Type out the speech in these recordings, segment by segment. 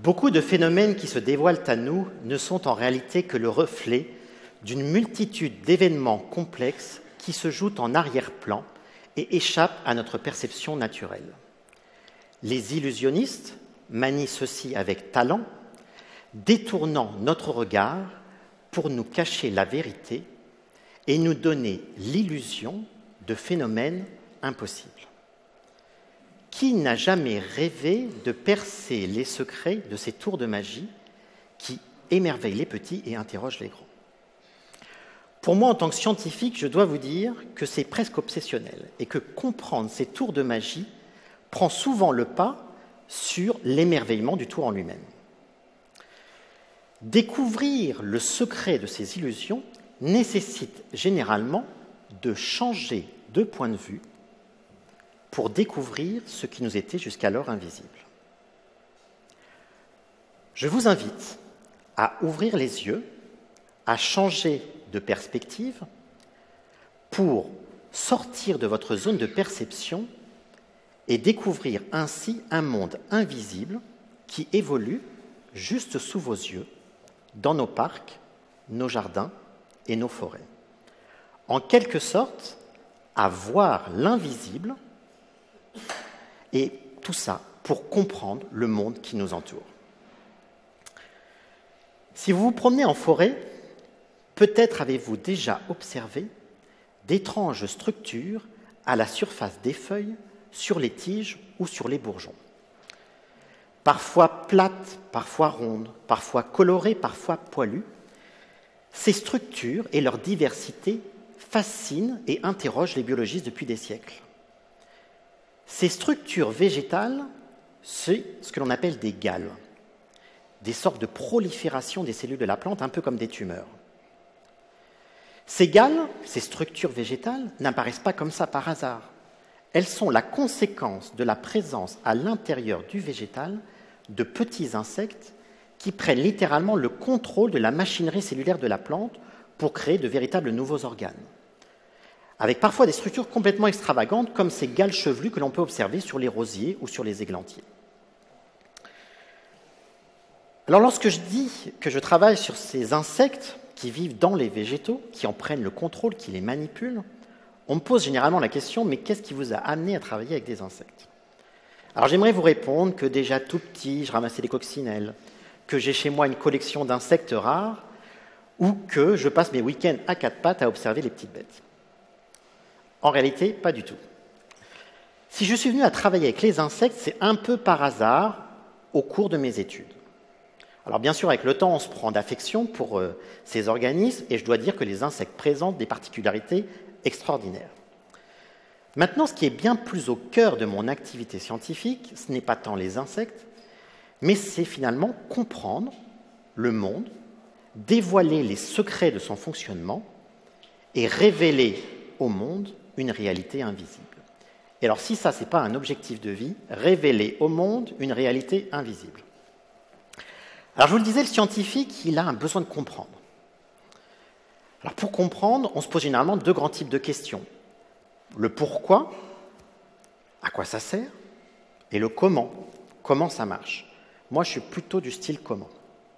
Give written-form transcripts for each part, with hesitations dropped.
Beaucoup de phénomènes qui se dévoilent à nous ne sont en réalité que le reflet d'une multitude d'événements complexes qui se jouent en arrière-plan et échappent à notre perception naturelle. Les illusionnistes manient ceci avec talent, détournant notre regard pour nous cacher la vérité et nous donner l'illusion de phénomènes impossibles. Qui n'a jamais rêvé de percer les secrets de ces tours de magie qui émerveillent les petits et interrogent les grands? Pour moi, en tant que scientifique, je dois vous dire que c'est presque obsessionnel et que comprendre ces tours de magie prend souvent le pas sur l'émerveillement du tour en lui-même. Découvrir le secret de ces illusions nécessite généralement de changer de point de vue pour découvrir ce qui nous était jusqu'alors invisible. Je vous invite à ouvrir les yeux, à changer de perspective pour sortir de votre zone de perception et découvrir ainsi un monde invisible qui évolue juste sous vos yeux, dans nos parcs, nos jardins et nos forêts. En quelque sorte, à voir l'invisible, et tout ça pour comprendre le monde qui nous entoure. Si vous vous promenez en forêt, peut-être avez-vous déjà observé d'étranges structures à la surface des feuilles, sur les tiges ou sur les bourgeons. Parfois plates, parfois rondes, parfois colorées, parfois poilues, ces structures et leur diversité fascinent et interrogent les biologistes depuis des siècles. Ces structures végétales, c'est ce que l'on appelle des galles, des sortes de prolifération des cellules de la plante, un peu comme des tumeurs. Ces galles, ces structures végétales, n'apparaissent pas comme ça par hasard. Elles sont la conséquence de la présence à l'intérieur du végétal de petits insectes qui prennent littéralement le contrôle de la machinerie cellulaire de la plante pour créer de véritables nouveaux organes, avec parfois des structures complètement extravagantes, comme ces galles chevelues que l'on peut observer sur les rosiers ou sur les églantiers. Alors lorsque je dis que je travaille sur ces insectes qui vivent dans les végétaux, qui en prennent le contrôle, qui les manipulent, on me pose généralement la question, mais qu'est-ce qui vous a amené à travailler avec des insectes? Alors j'aimerais vous répondre que déjà tout petit, je ramassais des coccinelles, que j'ai chez moi une collection d'insectes rares, ou que je passe mes week-ends à quatre pattes à observer les petites bêtes. En réalité, pas du tout. Si je suis venu à travailler avec les insectes, c'est un peu par hasard au cours de mes études. Alors bien sûr, avec le temps, on se prend d'affection pour ces organismes, et je dois dire que les insectes présentent des particularités extraordinaires. Maintenant, ce qui est bien plus au cœur de mon activité scientifique, ce n'est pas tant les insectes, mais c'est finalement comprendre le monde, dévoiler les secrets de son fonctionnement et révéler au monde une réalité invisible. Et alors si ça, ce n'est pas un objectif de vie, révéler au monde une réalité invisible. Alors je vous le disais, le scientifique, il a un besoin de comprendre. Alors pour comprendre, on se pose généralement deux grands types de questions. Le pourquoi, à quoi ça sert, et le comment ça marche. Moi, je suis plutôt du style comment.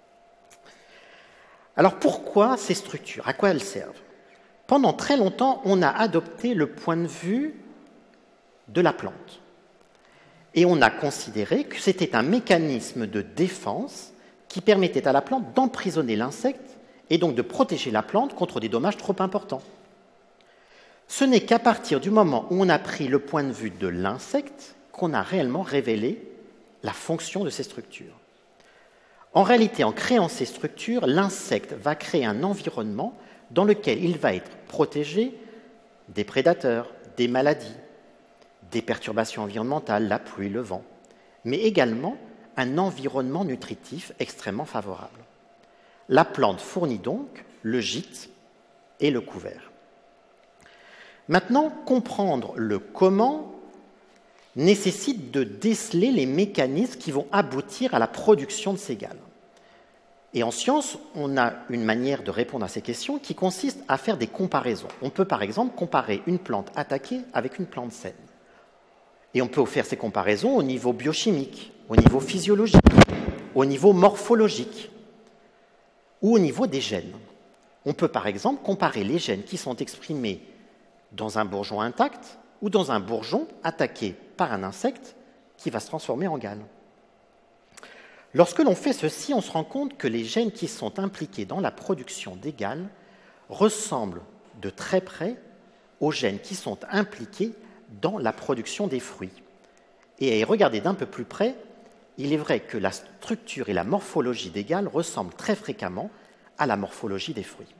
Alors pourquoi ces structures, à quoi elles servent? Pendant très longtemps, on a adopté le point de vue de la plante. Et on a considéré que c'était un mécanisme de défense qui permettait à la plante d'emprisonner l'insecte et donc de protéger la plante contre des dommages trop importants. Ce n'est qu'à partir du moment où on a pris le point de vue de l'insecte qu'on a réellement révélé la fonction de ces structures. En réalité, en créant ces structures, l'insecte va créer un environnement dans lequel il va être protégé des prédateurs, des maladies, des perturbations environnementales, la pluie, le vent, mais également un environnement nutritif extrêmement favorable. La plante fournit donc le gîte et le couvert. Maintenant, comprendre le comment nécessite de déceler les mécanismes qui vont aboutir à la production de ces galles. Et en science, on a une manière de répondre à ces questions qui consiste à faire des comparaisons. On peut par exemple comparer une plante attaquée avec une plante saine. Et on peut faire ces comparaisons au niveau biochimique, au niveau physiologique. au niveau morphologique ou au niveau des gènes. On peut par exemple comparer les gènes qui sont exprimés dans un bourgeon intact ou dans un bourgeon attaqué par un insecte qui va se transformer en gale. Lorsque l'on fait ceci, on se rend compte que les gènes qui sont impliqués dans la production des gales ressemblent de très près aux gènes qui sont impliqués dans la production des fruits. Et à y regarder d'un peu plus près, il est vrai que la structure et la morphologie des gales ressemblent très fréquemment à la morphologie des fruits.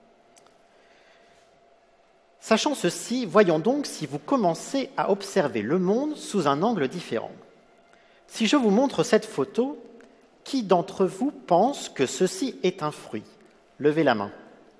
Sachant ceci, voyons donc si vous commencez à observer le monde sous un angle différent. Si je vous montre cette photo, qui d'entre vous pense que ceci est un fruit? Levez la main.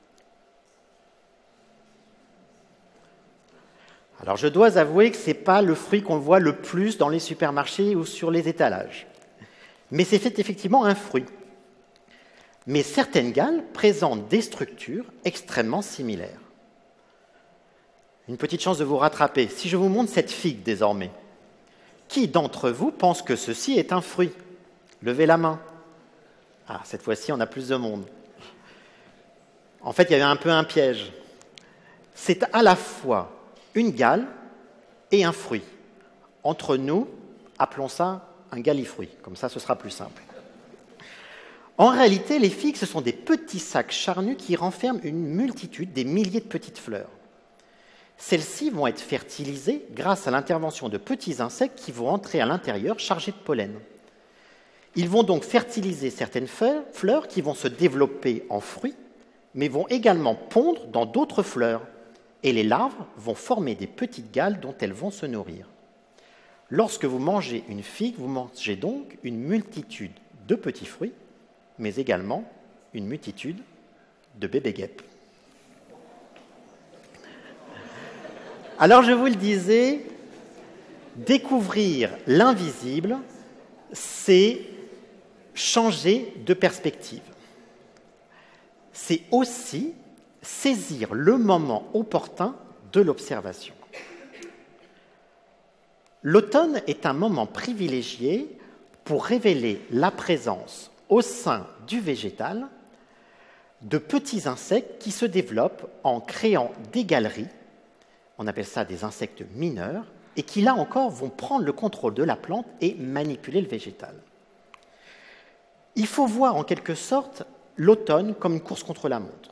Alors je dois avouer que ce n'est pas le fruit qu'on voit le plus dans les supermarchés ou sur les étalages. Mais c'est effectivement un fruit. Mais certaines gales présentent des structures extrêmement similaires. Une petite chance de vous rattraper. Si je vous montre cette figue désormais, qui d'entre vous pense que ceci est un fruit? Levez la main. Ah, cette fois-ci, on a plus de monde. En fait, il y avait un peu un piège. C'est à la fois une gale et un fruit. Entre nous, appelons ça un galifruit. Comme ça, ce sera plus simple. En réalité, les figues, ce sont des petits sacs charnus qui renferment une multitude, des milliers de petites fleurs. Celles-ci vont être fertilisées grâce à l'intervention de petits insectes qui vont entrer à l'intérieur chargés de pollen. Ils vont donc fertiliser certaines fleurs qui vont se développer en fruits, mais vont également pondre dans d'autres fleurs. Et les larves vont former des petites gales dont elles vont se nourrir. Lorsque vous mangez une figue, vous mangez donc une multitude de petits fruits, mais également une multitude de bébés guêpes. Alors je vous le disais, découvrir l'invisible, c'est changer de perspective. C'est aussi saisir le moment opportun de l'observation. L'automne est un moment privilégié pour révéler la présence au sein du végétal de petits insectes qui se développent en créant des galeries, on appelle ça des insectes mineurs, et qui là encore vont prendre le contrôle de la plante et manipuler le végétal. Il faut voir en quelque sorte l'automne comme une course contre la montre.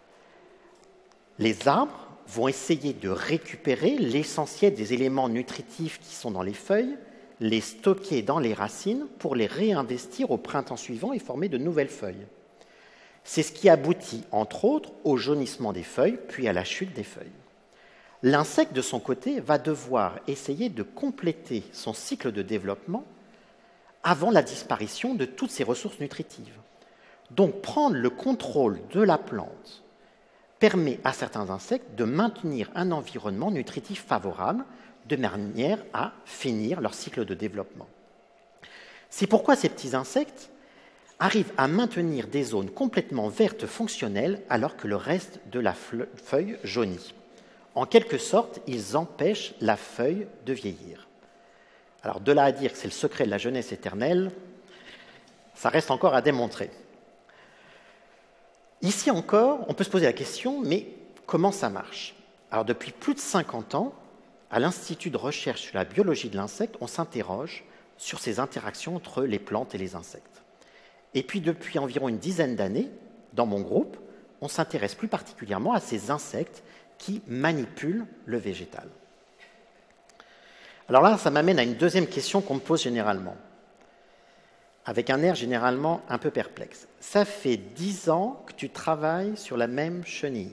Les arbres vont essayer de récupérer l'essentiel des éléments nutritifs qui sont dans les feuilles, les stocker dans les racines pour les réinvestir au printemps suivant et former de nouvelles feuilles. C'est ce qui aboutit, entre autres, au jaunissement des feuilles, puis à la chute des feuilles. L'insecte, de son côté, va devoir essayer de compléter son cycle de développement avant la disparition de toutes ses ressources nutritives. Donc, prendre le contrôle de la plante permet à certains insectes de maintenir un environnement nutritif favorable de manière à finir leur cycle de développement. C'est pourquoi ces petits insectes arrivent à maintenir des zones complètement vertes fonctionnelles alors que le reste de la feuille jaunit. En quelque sorte, ils empêchent la feuille de vieillir. Alors, de là à dire que c'est le secret de la jeunesse éternelle, ça reste encore à démontrer. Ici encore, on peut se poser la question, mais comment ça marche? Alors, depuis plus de 50 ans, à l'Institut de recherche sur la biologie de l'insecte, on s'interroge sur ces interactions entre les plantes et les insectes. Et puis, depuis environ une dizaine d'années, dans mon groupe, on s'intéresse plus particulièrement à ces insectes qui manipulent le végétal. Alors là, ça m'amène à une deuxième question qu'on me pose généralement, avec un air généralement un peu perplexe. Ça fait 10 ans que tu travailles sur la même chenille.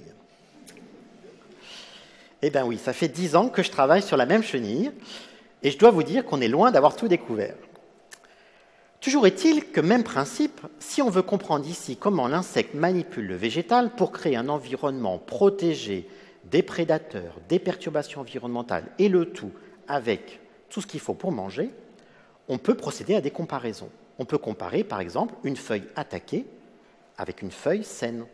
Eh bien oui, ça fait 10 ans que je travaille sur la même chenille, et je dois vous dire qu'on est loin d'avoir tout découvert. Toujours est-il que, même principe, si on veut comprendre ici comment l'insecte manipule le végétal pour créer un environnement protégé des prédateurs, des perturbations environnementales, et le tout avec tout ce qu'il faut pour manger, on peut procéder à des comparaisons. On peut comparer, par exemple, une feuille attaquée avec une feuille saine.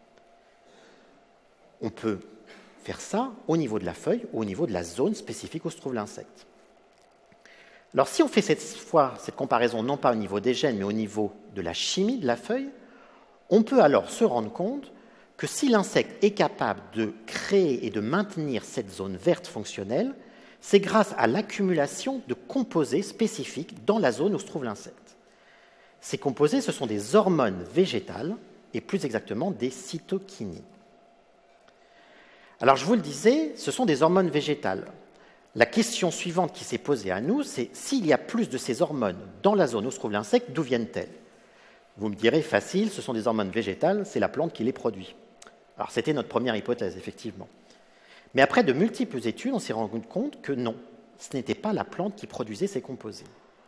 On peut faire ça au niveau de la feuille ou au niveau de la zone spécifique où se trouve l'insecte. Alors si on fait cette fois cette comparaison non pas au niveau des gènes, mais au niveau de la chimie de la feuille, on peut alors se rendre compte que si l'insecte est capable de créer et de maintenir cette zone verte fonctionnelle, c'est grâce à l'accumulation de composés spécifiques dans la zone où se trouve l'insecte. Ces composés, ce sont des hormones végétales, et plus exactement des cytokinies. Alors je vous le disais, ce sont des hormones végétales. La question suivante qui s'est posée à nous, c'est s'il y a plus de ces hormones dans la zone où se trouve l'insecte, d'où viennent-elles? Vous me direz, facile, ce sont des hormones végétales, c'est la plante qui les produit. Alors c'était notre première hypothèse, effectivement. Mais après de multiples études, on s'est rendu compte que non, ce n'était pas la plante qui produisait ces composés.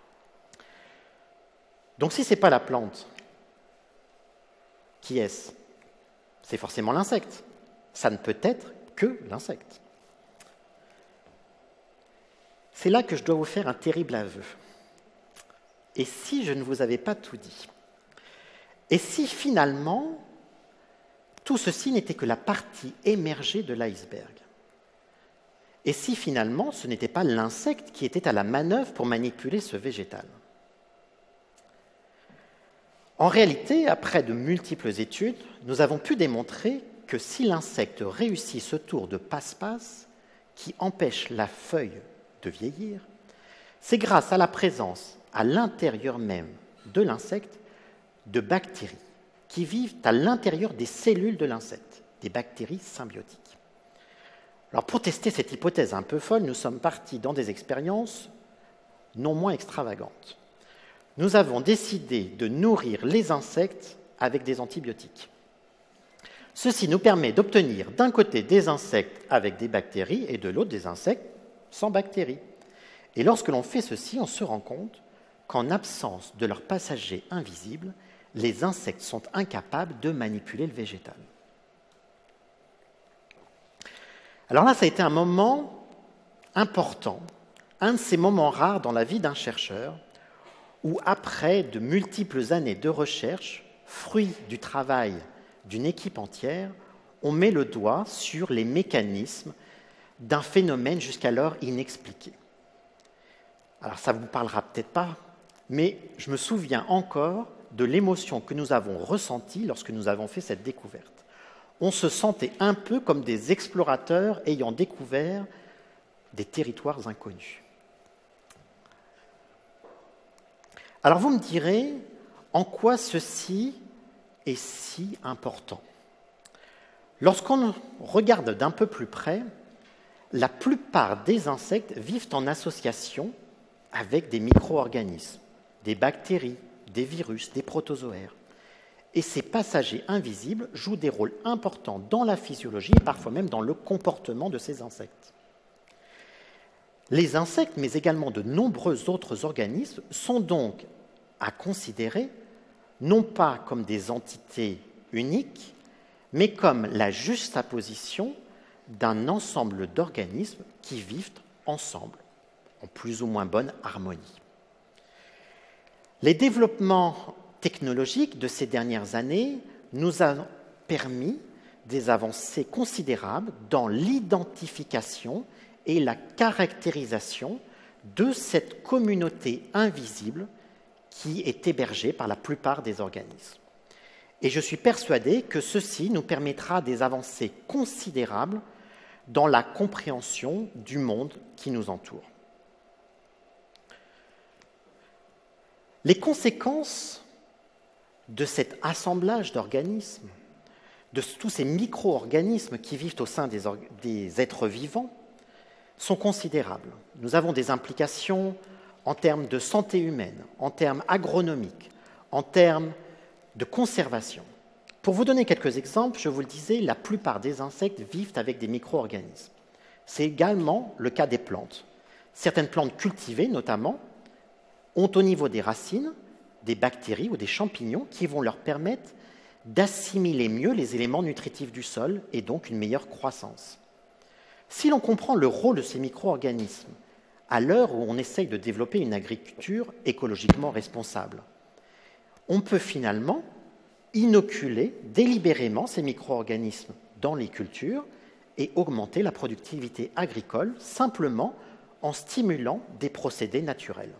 Donc si ce n'est pas la plante, qui est-ce? C'est forcément l'insecte. Ça ne peut être que l'insecte. C'est là que je dois vous faire un terrible aveu. Et si je ne vous avais pas tout dit? Et si finalement, tout ceci n'était que la partie émergée de l'iceberg? Et si finalement, ce n'était pas l'insecte qui était à la manœuvre pour manipuler ce végétal? En réalité, après de multiples études, nous avons pu démontrer que si l'insecte réussit ce tour de passe-passe qui empêche la feuille de vieillir, c'est grâce à la présence à l'intérieur même de l'insecte de bactéries qui vivent à l'intérieur des cellules de l'insecte, des bactéries symbiotiques. Alors pour tester cette hypothèse un peu folle, nous sommes partis dans des expériences non moins extravagantes. Nous avons décidé de nourrir les insectes avec des antibiotiques. Ceci nous permet d'obtenir d'un côté des insectes avec des bactéries et de l'autre des insectes sans bactéries. Et lorsque l'on fait ceci, on se rend compte qu'en absence de leurs passagers invisibles, les insectes sont incapables de manipuler le végétal. Alors là, ça a été un moment important, un de ces moments rares dans la vie d'un chercheur, où après de multiples années de recherche, fruit du travail d'une équipe entière, on met le doigt sur les mécanismes d'un phénomène jusqu'alors inexpliqué. Alors ça ne vous parlera peut-être pas, mais je me souviens encore de l'émotion que nous avons ressentie lorsque nous avons fait cette découverte. On se sentait un peu comme des explorateurs ayant découvert des territoires inconnus. Alors vous me direz, en quoi ceci est si important? Lorsqu'on regarde d'un peu plus près, la plupart des insectes vivent en association avec des micro-organismes, des bactéries, des virus, des protozoaires. Et ces passagers invisibles jouent des rôles importants dans la physiologie et parfois même dans le comportement de ces insectes. Les insectes, mais également de nombreux autres organismes, sont donc à considérer non pas comme des entités uniques, mais comme la juxtaposition d'un ensemble d'organismes qui vivent ensemble, en plus ou moins bonne harmonie. Les développements technologiques de ces dernières années nous ont permis des avancées considérables dans l'identification et la caractérisation de cette communauté invisible qui est hébergée par la plupart des organismes. Et je suis persuadé que ceci nous permettra des avancées considérables dans la compréhension du monde qui nous entoure. Les conséquences de cet assemblage d'organismes, de tous ces micro-organismes qui vivent au sein des êtres vivants, sont considérables. Nous avons des implications en termes de santé humaine, en termes agronomiques, en termes de conservation. Pour vous donner quelques exemples, je vous le disais, la plupart des insectes vivent avec des micro-organismes. C'est également le cas des plantes. Certaines plantes cultivées, notamment, ont au niveau des racines des bactéries ou des champignons qui vont leur permettre d'assimiler mieux les éléments nutritifs du sol et donc une meilleure croissance. Si l'on comprend le rôle de ces micro-organismes à l'heure où on essaye de développer une agriculture écologiquement responsable, on peut finalement inoculer délibérément ces micro-organismes dans les cultures et augmenter la productivité agricole simplement en stimulant des procédés naturels.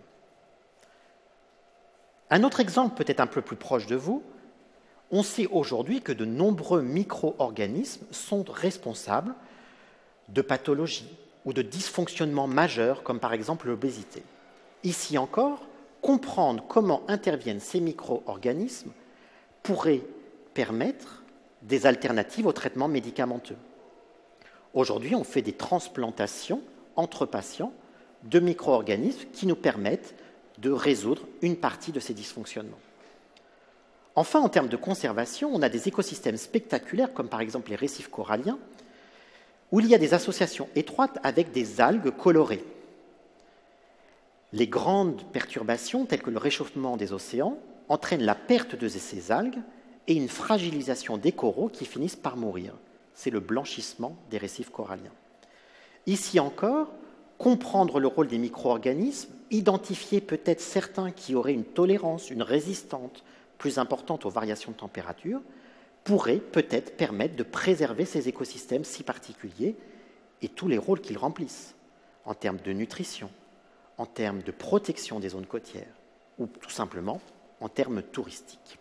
Un autre exemple peut-être un peu plus proche de vous, on sait aujourd'hui que de nombreux micro-organismes sont responsables de pathologies ou de dysfonctionnements majeurs, comme par exemple l'obésité. Ici encore, comprendre comment interviennent ces micro-organismes pourrait permettre des alternatives au traitement médicamenteux. Aujourd'hui, on fait des transplantations entre patients de micro-organismes qui nous permettent de résoudre une partie de ces dysfonctionnements. Enfin, en termes de conservation, on a des écosystèmes spectaculaires, comme par exemple les récifs coralliens, où il y a des associations étroites avec des algues colorées. Les grandes perturbations, telles que le réchauffement des océans, entraînent la perte de ces algues et une fragilisation des coraux qui finissent par mourir. C'est le blanchissement des récifs coralliens. Ici encore, comprendre le rôle des micro-organismes, identifier peut-être certains qui auraient une tolérance, une résistance plus importante aux variations de température, pourrait peut-être permettre de préserver ces écosystèmes si particuliers et tous les rôles qu'ils remplissent, en termes de nutrition, en termes de protection des zones côtières, ou tout simplement en termes touristiques.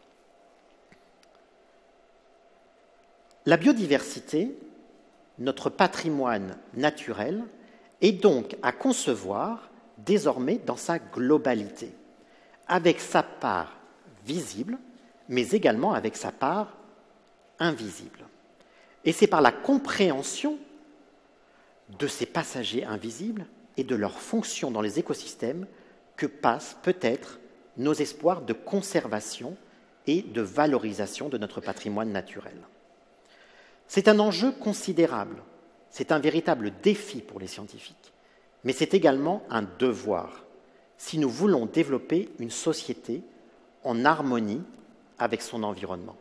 La biodiversité, notre patrimoine naturel, est donc à concevoir désormais dans sa globalité, avec sa part visible, mais également avec sa part invisible. Et c'est par la compréhension de ces passagers invisibles et de leurs fonctions dans les écosystèmes que passent peut-être nos espoirs de conservation et de valorisation de notre patrimoine naturel. C'est un enjeu considérable, c'est un véritable défi pour les scientifiques, mais c'est également un devoir si nous voulons développer une société en harmonie avec son environnement.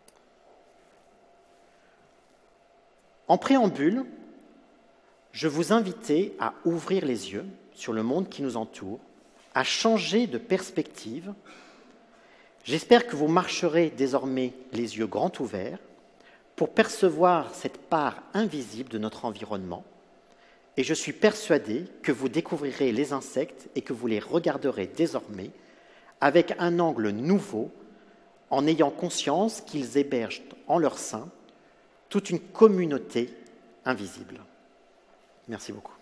En préambule, je vous invitais à ouvrir les yeux sur le monde qui nous entoure, à changer de perspective. J'espère que vous marcherez désormais les yeux grands ouverts pour percevoir cette part invisible de notre environnement. Et je suis persuadé que vous découvrirez les insectes et que vous les regarderez désormais avec un angle nouveau, en ayant conscience qu'ils hébergent en leur sein toute une communauté invisible. Merci beaucoup.